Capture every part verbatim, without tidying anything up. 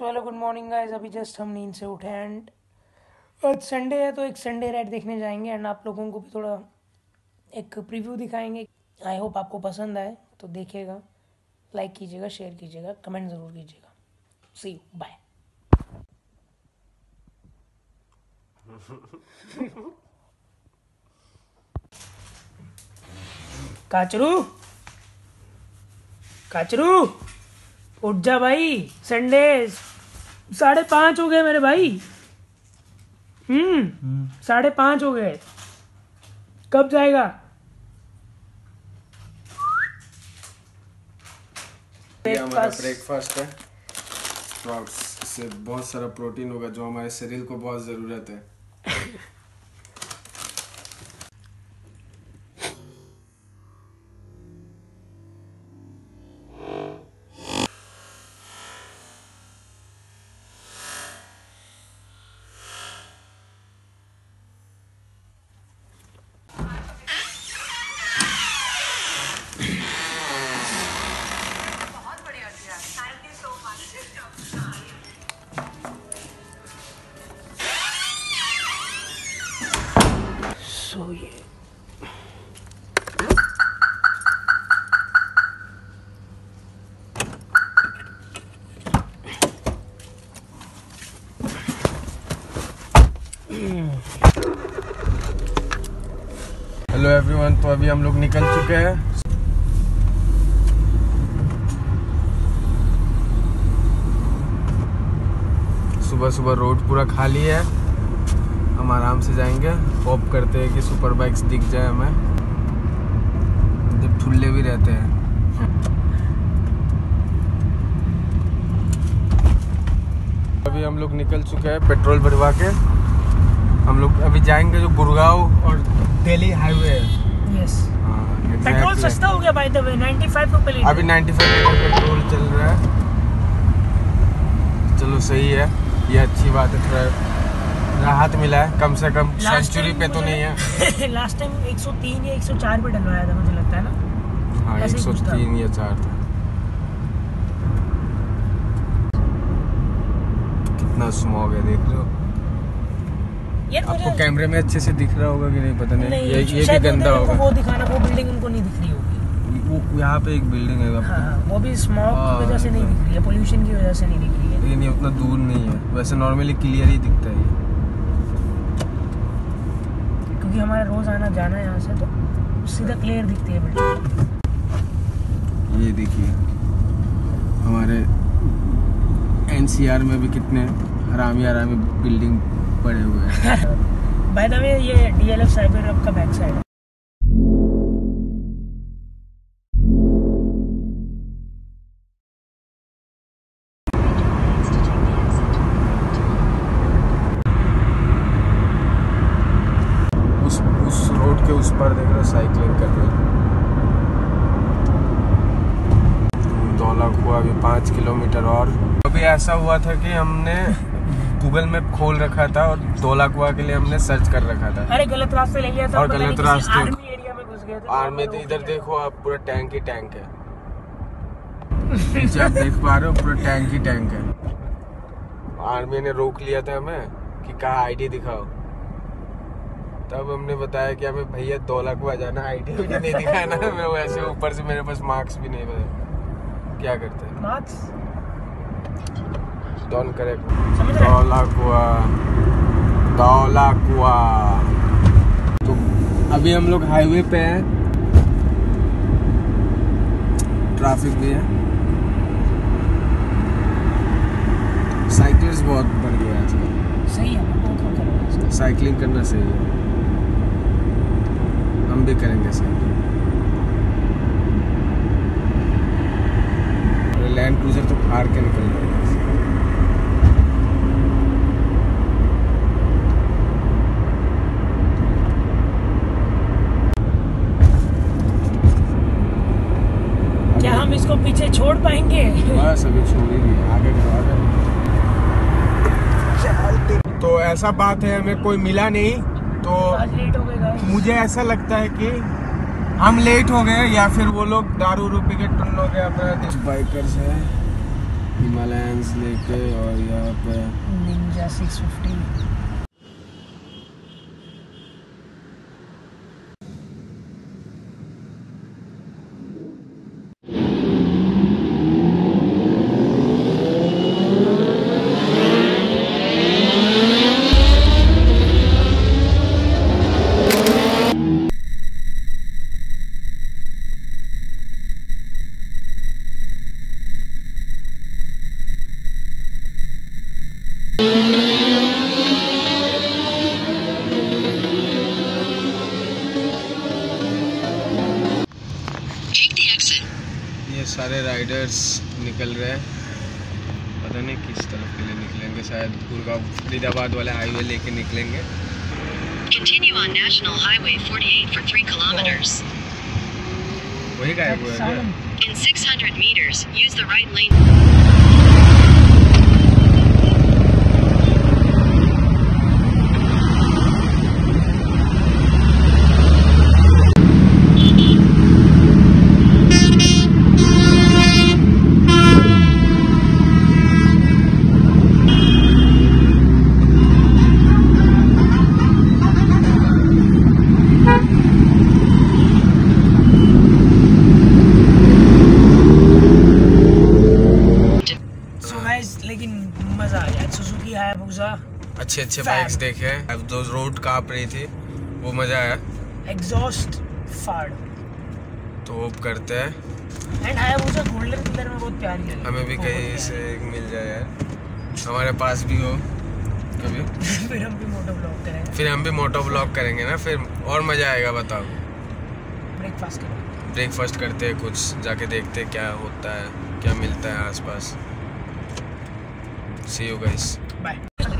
सो hello good morning guys, अभी just हम नींद से उठे एंड आज संडे है तो एक संडे राइड देखने जाएंगे एंड आप लोगों को भी थोड़ा एक प्रीव्यू दिखाएंगे। आई होप आपको पसंद आए तो देखिएगा, लाइक कीजिएगा, शेयर कीजिएगा, कमेंट ज़रूर कीजिएगा। सी यू, बाय। काचरू काचरू उठ जा भाई, संडे साढ़े पाँच हो गए मेरे भाई। हम्म साढ़े पाँच हो गए, कब जाएगा? ये हमारा ब्रेकफास्ट है स्प्राउट्स। इससे बहुत सारा प्रोटीन होगा जो हमारे शरीर को बहुत ज़रूरत है। सो ये हेलो एवरीवन, तो अभी हम लोग निकल चुके हैं। सुबह सुबह रोड पूरा खाली है, हम आराम से जाएंगे। होप करते हैं कि सुपर बाइक्स दिख जाए हमें, जब ठुल्ले भी रहते हैं। अभी हम लोग निकल चुके हैं पेट्रोल भरवा के। हम लोग अभी जाएंगे जो गुड़गांव और दिल्ली हाईवे है। यस, पेट्रोल सस्ता हो गया बाय द वे, पचानवे रुपए लीटर। अभी पचानवे रुपए पेट्रोल चल रहा है। चलो सही है, ये अच्छी बात है, थोड़ा राहत मिला है कम से कम। सेंचुरी पे तो नहीं है। लास्ट टाइम एक सौ तीन या एक सौ चार पे डलवाया था मुझे लगता है ना। हाँ, एक सौ तीन या चार था। कितना स्मॉग है, देख रहे हो? आपको कैमरे में अच्छे से दिख रहा होगा कि नहीं पता नहीं, नहीं ये ये भी गंदा होगा। वो दिखाना, वो बिल्डिंग उनको नहीं दिख रही होगी। वो यहाँ पे एक बिल्डिंग है, हाँ, वो भी स्मॉग की वजह से नहीं दिख रही है, पोल्यूशन की वजह से नहीं दिख रही है। लेकिन ये उतना दूर नहीं है, वैसे नॉर्मली क्लियर ही दिखता है ये, क्योंकि हमारा रोज आना जाना है यहाँ से, तो सीधा क्लियर दिखती है बिल्डिंग। ये देखिए हमारे एनसीआर में भी कितने हरामी हरामी बिल्डिंग पड़े हुए हैं। बाय द वे ये डीएलएफ साइबर हब का बैक साइड है। उस उस रोड के उस पर देख रहे हो साइकिलिंग कर रहे हैं। धौलाकुआं अभी पाँच किलोमीटर और। अभी ऐसा हुआ था कि हमने गूगल मैप खोल रखा था और धौलाकुआं के लिए हमने सर्च कर रखा था। अरे गलत रास्ते ले लिया था और गलत रास्ते आर्मी एरिया में घुस गए थे। आर्मी तो इधर देखो आप, पूरा टैंक ही टैंक है। आप देख पा रहे हो, पूरा टैंक ही टैंक है। आर्मी ने रोक लिया था हमें कि कहा आईडी दिखाओ। तब हमने बताया कि हमें भैया धौलाकुआं जाना, आईडी भी नहीं दिखाना। मैं वैसे ऊपर से मेरे पास मार्क्स भी नहीं पता क्या करते हैं। Marks don't correct. Dhaula Kuan Dhaula Kuan तो अभी हम लोग हाईवे पे हैं, ट्रैफिक भी है। साइकिल्स बहुत बढ़ गया है आजकल। सही है, साइकिलिंग करना सही है, हम भी करेंगे साइकिलिंग। लैंड क्रूजर तो फाड़ के निकल रहा है। क्या हम इसको पीछे छोड़ पाएंगे? बस अभी छोड़ ही दिया, आगे आगे। तो ऐसा बात है, हमें कोई मिला नहीं तो आज लेट हो गए। मुझे ऐसा लगता है कि हम लेट हो गए या फिर वो लोग दारू रू पी के टुन हो गए। अपना बाइकर्स है, हिमालयंस लेके और यहाँ पे निंजा सिक्स फिफ्टी। ये सारे राइडर्स निकल रहे हैं, पता नहीं किस तरफ के लिए निकलेंगे, शायद गुड़गांव फरीदाबाद वाले हाईवे लेके निकलेंगे। Continue on National Highway forty-eight for three kilometers. वही गायब हुआ है क्या? In six hundred meters, use the right lane. लेकिन मजा आ गया। सुजुकी हायाबुसा अच्छे अच्छे बाइक्स देखे, अब जो रोड कांप रही थी वो मजा आया। एग्जॉस्ट फाड़ तो होप करते हैं एंड हायाबुसा गोल्डन कलर में बहुत प्यारी है। हमें भी कहीं से मिल जाए यार, हमारे पास भी हो कभी। फिर हम भी मोटो ब्लॉग करेंगे फिर हम भी मोटो ब्लॉग करेंगे ना, फिर और मजा आएगा। बताओ, ब्रेकफास्ट करेंगे। ब्रेकफास्ट करते हैं, कुछ जाके देखते हैं क्या होता है, क्या मिलता है आसपास। See you guys. Bye.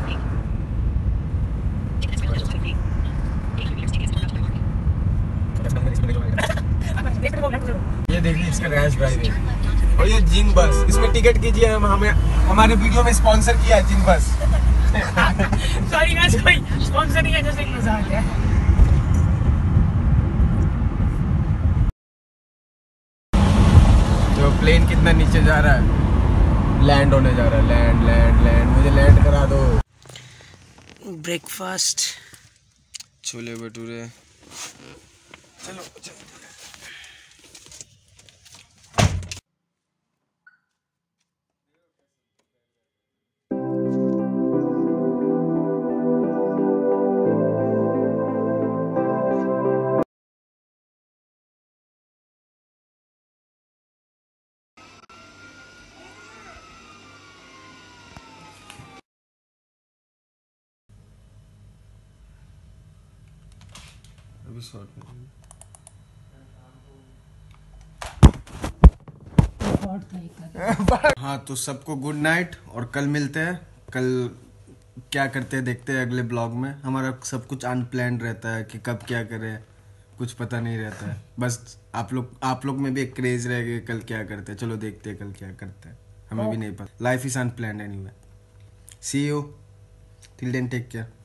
ये देखिए इसका रैश ड्राइव है और ये जिन बस, इसमें टिकट कीजिए। हम हमें हमारे वीडियो में स्पॉन्सर किया है जिन बस। सॉरी गाइस, कोई स्पॉन्सर नहीं है, जैसे एक मजाक है। जो प्लेन कितना नीचे जा रहा है, लैंड होने जा रहा है। लैंड लैंड लैंड मुझे लैंड करा दो। ब्रेकफास्ट छोले भटूरे। चलो चलो। अभी शॉर्ट में हाँ, तो सबको गुड नाइट और कल मिलते हैं। कल क्या करते हैं देखते हैं अगले ब्लॉग में। हमारा सब कुछ अनप्लान्ड रहता है कि कब क्या करें, कुछ पता नहीं रहता है। बस आप लोग आप लोग में भी एक क्रेज रहेगा कल क्या करते हैं। चलो देखते हैं कल क्या करते हैं, हमें भी नहीं पता। Life is unplanned anyway. See you till then, take care.